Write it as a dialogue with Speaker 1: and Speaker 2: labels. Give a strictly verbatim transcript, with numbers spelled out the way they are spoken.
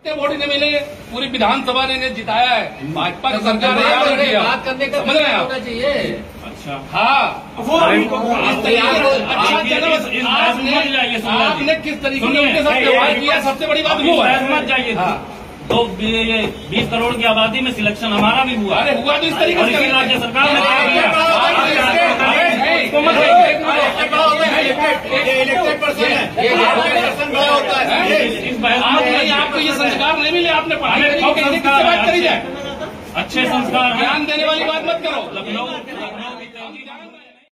Speaker 1: Vote इन्हें मिले, पूरी विधानसभा ने इन्हें जिताया है। भाजपा की सरकार ने बात करने का समझ रहे होना चाहिए। अच्छा हाँ, आपने किस तरीके से उनके साथ व्यवहार किया, सबसे बड़ी बात वो है। मत जाइए तो ये बीस करोड़ की आबादी में सिलेक्शन हमारा भी हुआ। अरे हुआ तो इस तरीके से राज्य सरकार ने आपको ये संस्कार नहीं मिले, आपने पढ़ाई बात करी जाए। अच्छे संस्कार ध्यान देने वाली बात मत करो। लखनऊ